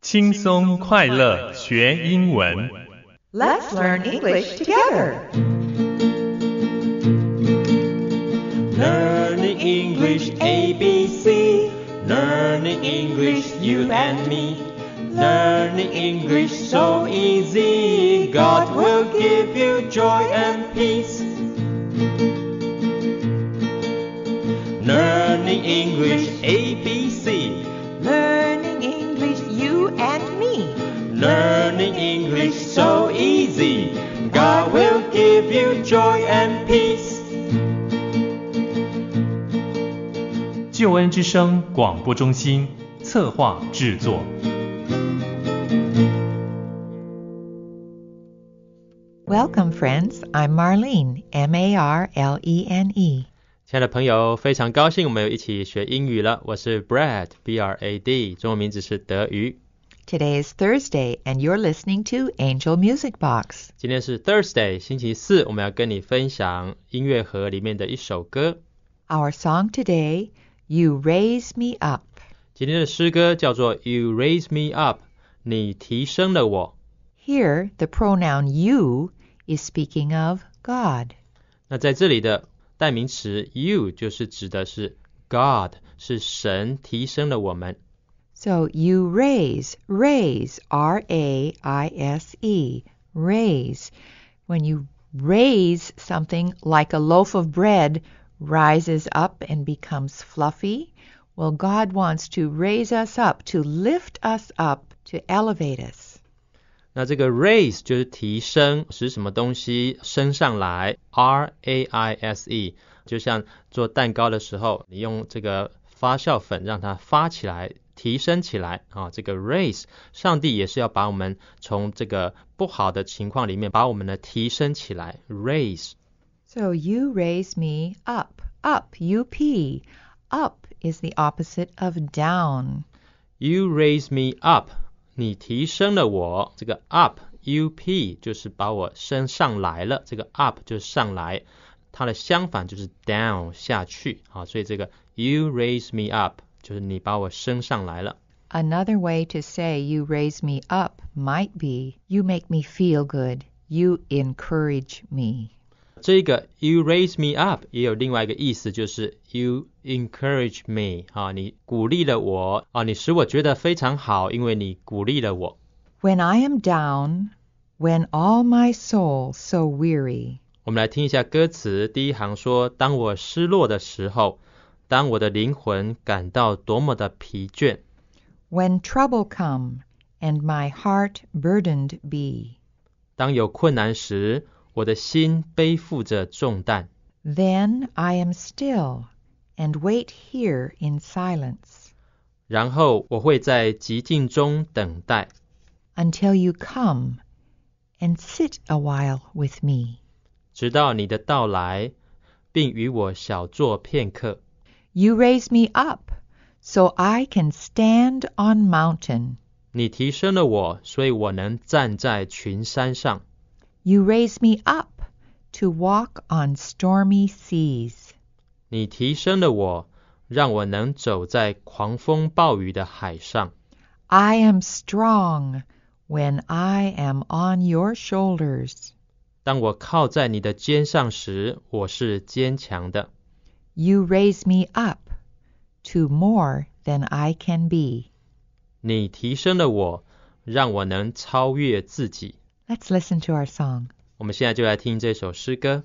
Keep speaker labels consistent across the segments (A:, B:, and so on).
A: 轻松快乐学英文。
B: Let's learn English together.
C: Learning English ABC. Learning English you and me. Learning English so easy. God will give you joy and peace. Learning English ABC.
B: Learning English you and me.
C: Learning English so easy. God will give you joy and peace.
A: 救恩之声广播中心策划制作。
B: Welcome, friends. I'm Marlene, M-A-R-L-E-N-E.
C: 亲爱的朋友，非常高兴我们又一起学英语了。我是 Brad, B-R-A-D, 中文名字是德瑜。
B: Today is Thursday, and you're listening to Angel Music Box.
C: 今天是 Thursday, 星期四，我们要跟你分享音乐盒里面的一首歌。
B: Our song today, You Raise Me Up.
C: 今天的诗歌叫做 You Raise Me Up, 你提升了我。
B: Here, the pronoun you is speaking of God.
C: 那在这里的代名词 you 就是指的是 God, 是神提升了我们。
B: So you raise, R-A-I-S-E, raise. When you raise something like a loaf of bread rises up and becomes fluffy, well, God wants to raise us up, to lift us up, to elevate us.
C: 那这个 raise 就是提升，使什么东西升上来 R-A-I-S-E 就像做蛋糕的时候，你用这个发酵粉让它发起来，提升起来啊，这个 raise 上帝也是要把我们从这个不好的情况里面把我们的提升起来 raise.
B: So you raise me up, U-P. Up is the opposite of down.
C: You raise me up, 你提升了我，这个 up, U-P 就是把我升上来了，这个 up 就是上来，它的相反就是 down 下去啊，所以这个 you raise me up 就是你把我升上来了。
B: Another way to say you raise me up might be you make me feel good, you encourage me.
C: 这个 you raise me up 也有另外一个意思，就是 you encourage me 啊，你鼓励了我啊，你使我觉得非常好，因为你鼓励了我。
B: When I am down, when all my soul so weary.
C: 我们来听一下歌词，第一行说，当我失落的时候，当我的灵魂感到多么的疲倦。
B: When trouble come, and my heart burdened be.
C: 当有困难时，我的心背负着重担。
B: Then I am still, and wait here in silence.
C: 然后我会在寂静中等待，
B: Until you come, and sit a while with me.
C: 直到你的到来，并与我小坐片刻。
B: You raise me up, so I can stand on mountain.
C: 你提升了我，所以我能站在群山上。
B: You raise me up to walk on stormy seas.
C: 你提升了我，让我能走在狂风暴雨的海上。
B: I am strong when I am on your shoulders.
C: 当我靠在你的肩上时，我是坚强的。
B: You raise me up to more than I can be.
C: 你提升了我，让我能超越自己。
B: Let's listen to our song.
C: 我们现在就来听这首诗歌。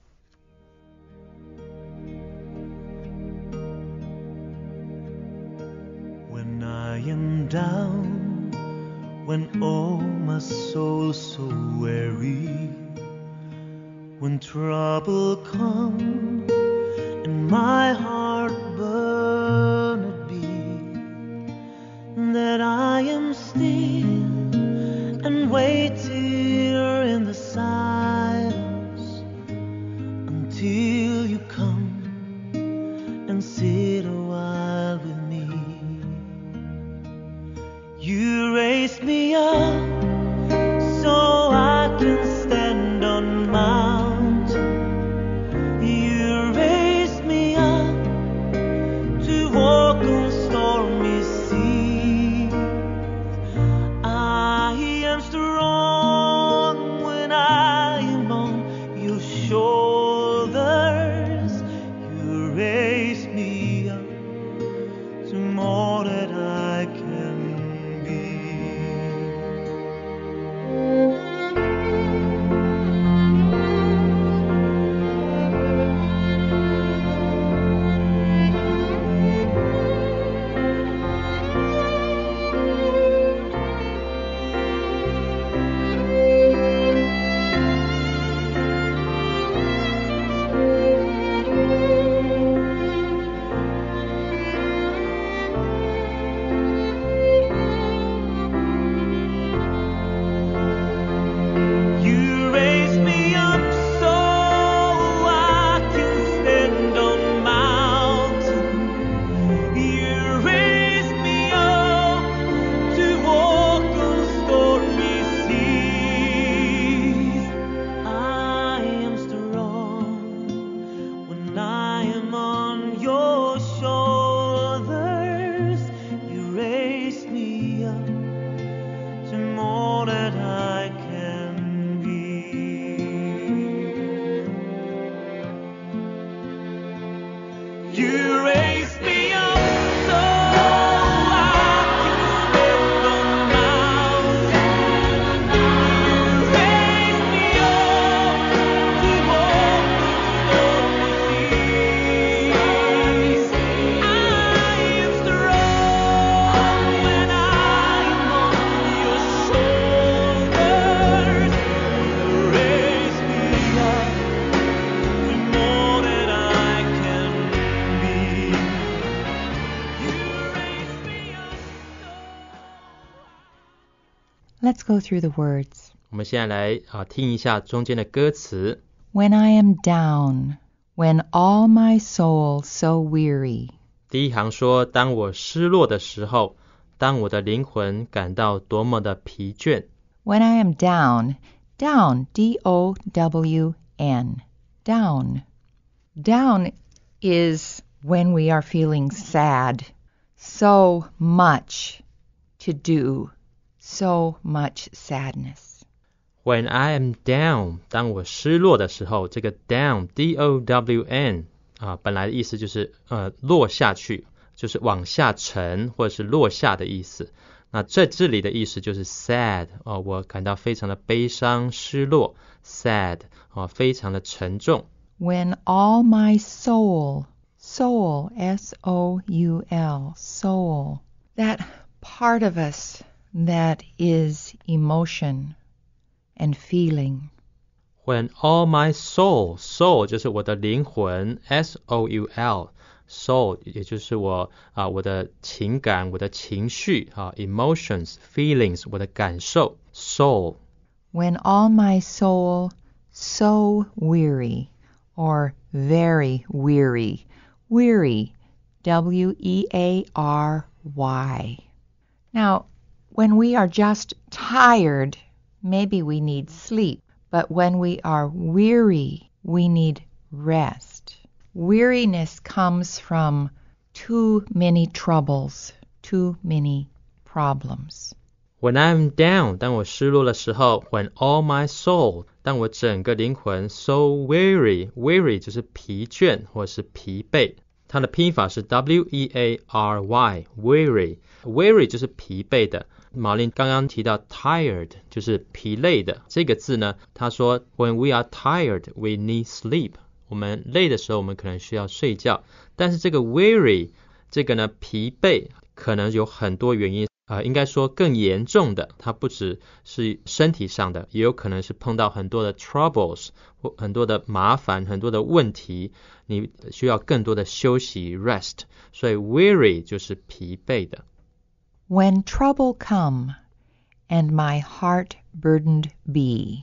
D: When I am down, when oh my soul so weary, when trouble comes and my heart burned be, that I am still and wait here in the silence until you come and sit a while with me. You raise me up so I can stand on mountain. You raise me up to walk on stormy seas.
B: Let's go through the words.
C: 我们现在来听一下中间的歌词。
B: When I am down, when all my soul so weary.
C: 第一行说，当我失落的时候，当我的灵魂感到多么的疲倦。
B: When I am down, down, D-O-W-N, down. Down is when we are feeling sad, so much to do, so much sadness.
C: When I am down, 当我失落的时候，这个 down, D-O-W-N 本来的意思就是落下去，就是往下沉或者是落下的意思。那在这里的意思就是 sad 我感到非常的悲伤失落 sad 非常的沉重。
B: When all my soul, soul, S-O-U-L, soul, that part of us that is emotion and feeling.
C: When all my soul, soul 就是我的灵魂 S-O-U-L soul 也就是我的情感我的情绪emotions feelings 我的感受 soul.
B: When all my soul so weary or very weary. Weary, W-E-A-R-Y. Now, when we are just tired, maybe we need sleep. But when we are weary, we need rest. Weariness comes from too many troubles, too many problems.
C: When I'm down, 当我失落的时候 When all my soul, 当我整个灵魂 So weary, weary 就是疲倦或是疲惫。它的拼法是 W-E-A-R-Y, weary. Weary 就是疲惫的。毛利刚刚提到 tired 就是疲累的。这个字呢，他说 When we are tired, we need sleep. 我们累的时候，我们可能需要睡觉。但是这个 weary 这个呢，疲惫可能有很多原因。应该说更严重的，它不只是身体上的，也有可能是碰到很多的 troubles 或很多的麻烦很多的问题，你需要更多的休息 rest， 所以 weary 就是疲惫的。
B: When trouble come and my heart burdened be.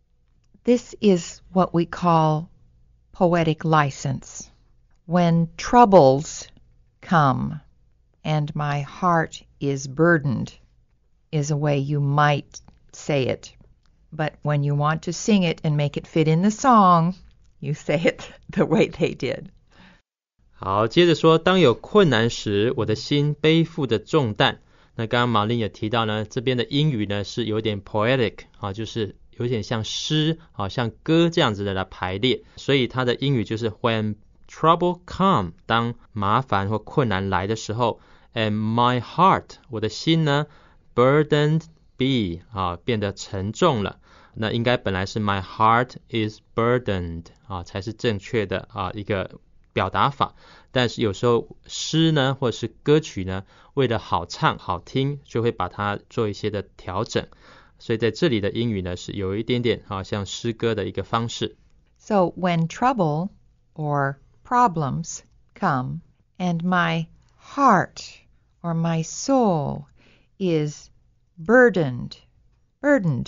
B: This is what we call poetic license. When troubles come and my heart is burdened is a way you might say it. But when you want to sing it and make it fit in the song, you say it the way they did.
C: 好，接着说，当有困难时，我的心背负的重担。那刚刚马琳也提到呢，这边的英语呢是有点 poetic 就是有点像诗像歌这样子的来排列，所以它的英语就是 When trouble come, 当麻烦或困难来的时候And my heart, 我的心呢 burdened be 变得沉重了。那应该本来是 my heart is burdened 才是正确的一个表达法。但是有时候诗呢或者是歌曲呢，为了好唱好听，就会把它做一些的调整。所以在这里的英语呢是有一点点像诗歌的一个方式。
B: So when trouble or problems come and my heart or my soul is burdened, burdened,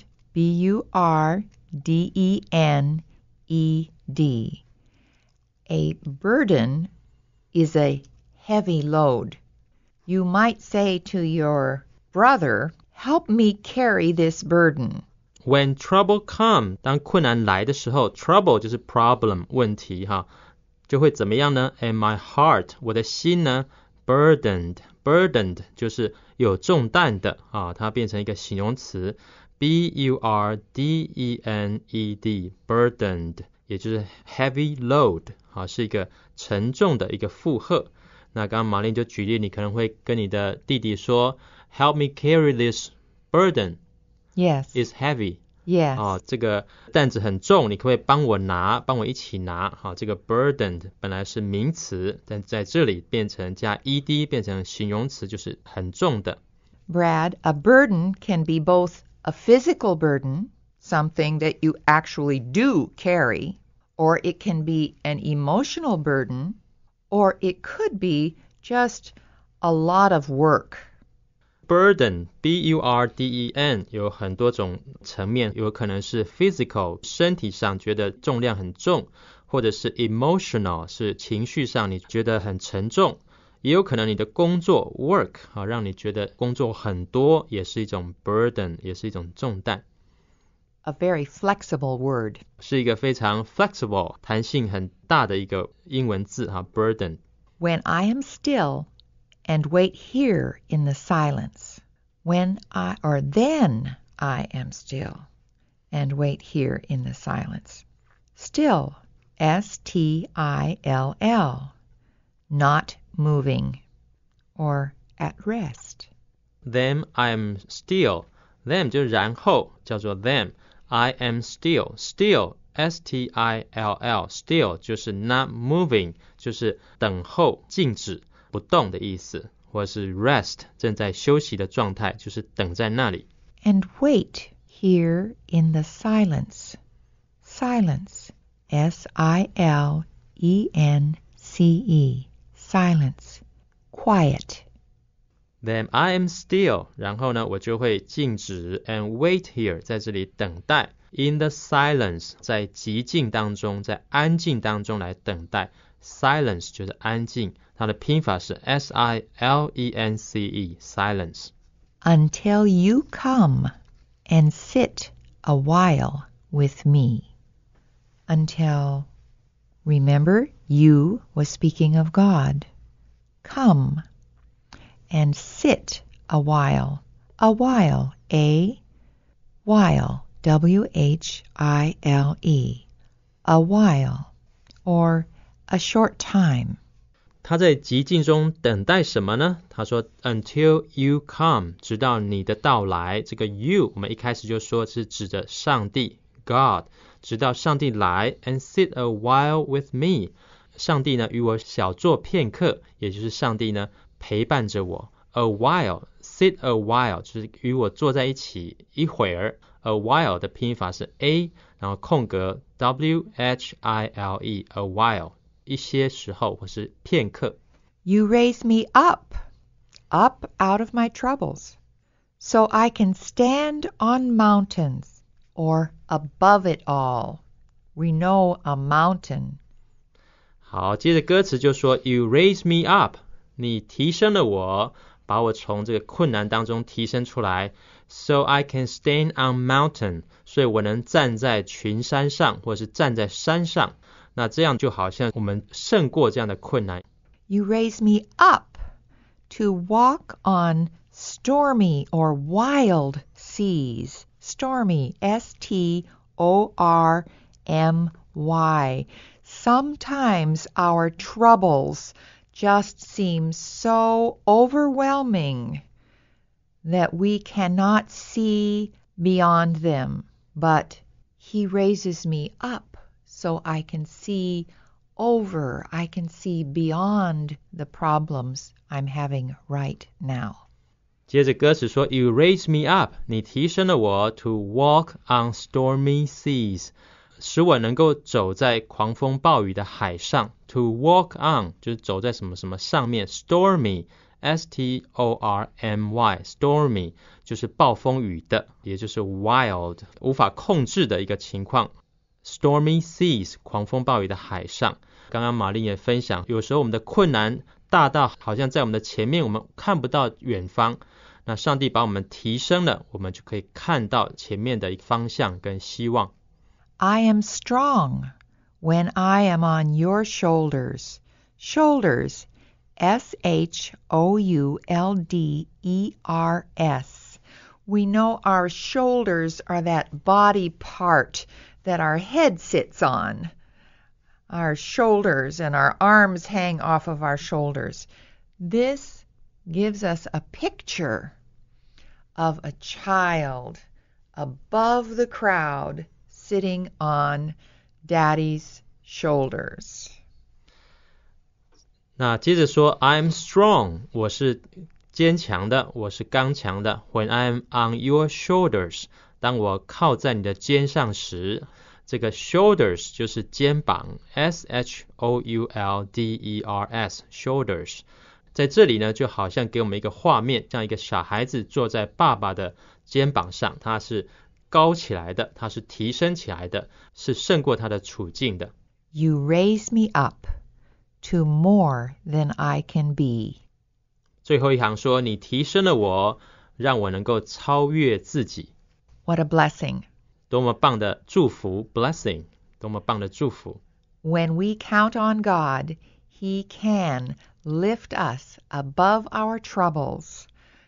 B: B-U-R-D-E-N-E-D. A burden is a heavy load. You might say to your brother, help me carry this burden.
C: When trouble come, 当困难来的时候 trouble 就是 problem 问题就会怎么样呢？ And my heart 我的心呢burdened就是有重担的它变成一个形容词 B-U-R-D-E-N-E-D burdened 也就是 heavy load 是一个沉重的一个负荷。那刚刚马琳就举例，你可能会跟你的弟弟说 Help me carry this burden.
B: Yes.
C: It's heavy.
B: Yes.
C: 这个担子很重，你可不可以帮我拿，帮我一起拿这个 burdened 本来是名词，但在这里变成加 ed 变成形容词，就是很重的。
B: Brad, a burden can be both a physical burden, something that you actually do carry, or it can be an emotional burden, or it could be just a lot of work.
C: Burden, B-U-R-D-E-N 有很多种层面，有可能是 physical 身体上觉得重量很重，或者是 emotional 是情绪上你觉得很沉重，也有可能你的工作 work 让你觉得工作很多，也是一种 burden， 也是一种重担。
B: A very flexible word.
C: 是一个非常 flexible 弹性很大的一个英文字burden.
B: When I am still and wait here in the silence. Then I am still and wait here in the silence. Still, S-T-I-L-L, not moving or at rest.
C: Then I am still. Then 就然后叫做 then. I am still. Still, S-T-I-L-L, still 就是 not moving, 就是等候静止不动的意思，或是 rest 正在休息的状态，就是等在那里。
B: And wait here in the silence. Silence, S-I-L-E-N-C-E, silence, quiet.
C: Then I am still. 然后呢，我就会静止 and wait here 在这里等待。In the silence 在寂静当中，在安静当中来等待。Silence 就是安静，它的拼法是 S-I-L-E-N-C-E, silence.
B: Until you come and sit a while with me. Until, remember, you was speaking of God. Come and sit a while. A while, while, W-H-I-L-E. A while, or a short time.
C: 他在寂静中等待什么呢？他说 Until you come, 直到你的到来。这个 you 我们一开始就说是指着上帝 God， 直到上帝来 and sit a while with me， 上帝呢与我小坐片刻，也就是上帝呢陪伴着我。A while, sit a while 就是与我坐在一起一会儿。A while 的拼法是 A， 然后空格 W-H-I-L-E, a while， 一些时候或是片刻。
B: You raise me up out of my troubles, so I can stand on mountains or above it all. We know a mountain.
C: 好，接着歌词就说 You raise me up， 你提升了我，把我从这个困难当中提升出来。So I can stand on mountain， 所以我能站在群山上，或是站在山上。那这样就好像我们胜过这样的困难。
B: You raise me up to walk on stormy or wild seas. Stormy, S-T-O-R-M-Y. Sometimes our troubles just seem so overwhelming that we cannot see beyond them. But He raises me up so I can see I can see beyond the problems I'm having right now.
C: 接着歌词说 You raise me up， 你提升了我 to walk on stormy seas， 使我能够走在狂风暴雨的海上。 To walk on 就是走在什么什么上面。 Stormy, S-T-O-R-M-Y, stormy 就是暴风雨的，也就是 wild 无法控制的一个情况。Stormy seas 狂风暴雨的海上。刚刚玛丽也分享，有时候我们的困难大到好像在我们的前面，我们看不到远方，那上帝把我们提升了，我们就可以看到前面的方向跟希望。
B: I am strong when I am on your shoulders. Shoulders, S-H-O-U-L-D-E-R-S. We know our shoulders are that body part that our head sits on. Our shoulders and our arms hang off of our shoulders. This gives us a picture of a child above the crowd sitting on Daddy's shoulders.
C: 那接着说 I'm strong， 我是坚强的，我是刚强的。 When I'm on your shoulders， 当我靠在你的肩上时，这个 shoulders 就是肩膀 S-H-O-U-L-D-E-R-S shoulders。 在这里呢，就好像给我们一个画面，像一个小孩子坐在爸爸的肩膀上，他是高起来的，他是提升起来的，是胜过他的处境的。
B: You raise me up to more than I can be.
C: 最后一行说，你提升了我，让我能够超越自己。
B: What a blessing.
C: 多么棒的祝福 blessing， 多么棒的祝福。
B: When we count on God, He can lift us above our troubles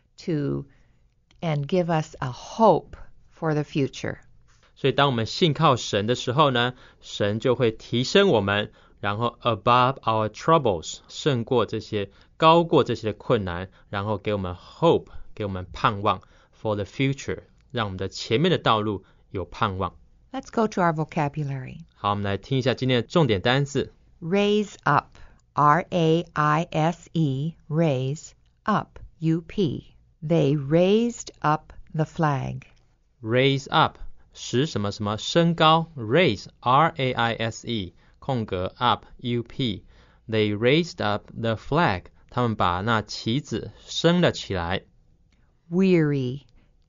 B: and give us a hope for the future.
C: 所以当我们信靠神的时候呢，神就会提升我们，然后 above our troubles， 胜过这些，高过这些的困难，然后给我们 hope， 给我们盼望 for the future， 让我们的前面的道路有盼望。
B: Let's go to our vocabulary.
C: 好，我们来听一下今天的重点单字。
B: Raise up, R-A-I-S-E, raise up, U-P. They raised up the flag.
C: Raise up 使什么什么升高 raise R-A-I-S-E 空格 up U-P They raised up the flag 他们把那旗子升了起来。
B: Weary,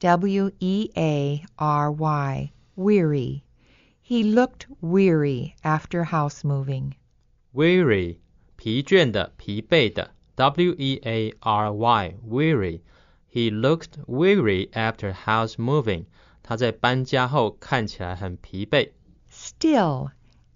B: W-E-A-R-Y, weary. He looked weary after house moving.
C: Weary 疲倦的疲惫的 W-E-A-R-Y weary He looked weary after house moving他在搬家后看起来很疲惫。
B: Still,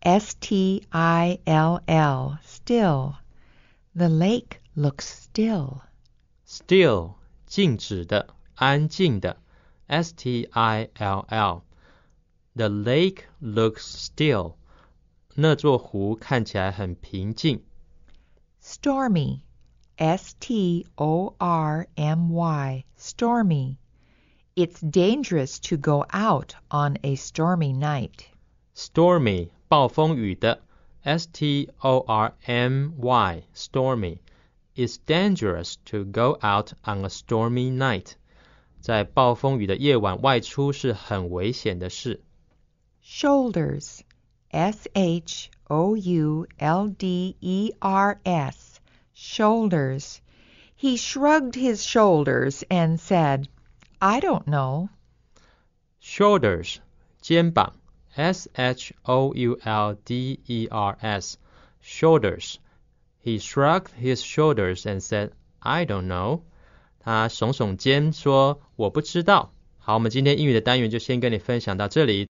B: S-T-I-L-L, still. The lake looks still.
C: Still 静止的安静的 S-T-I-L-L The lake looks still 那座湖看起来很平静。
B: Stormy, S-T-O-R-M-Y, stormy. It's dangerous to go out on a stormy night.
C: Stormy 暴风雨的 S-T-O-R-M-Y stormy It's dangerous to go out on a stormy night 在暴风雨的夜晚外出是很危险的事。
B: Shoulders, S-H-O-U-L-D-E-R-S, shoulders. He shrugged his shoulders and said, I don't know.
C: Shoulders 肩膀 S-H-O-U-L-D-E-R-S Shoulders He shrugged his shoulders and said, I don't know. 他耸耸肩说，我不知道。好，我们今天英语的单元就先跟你分享到这里。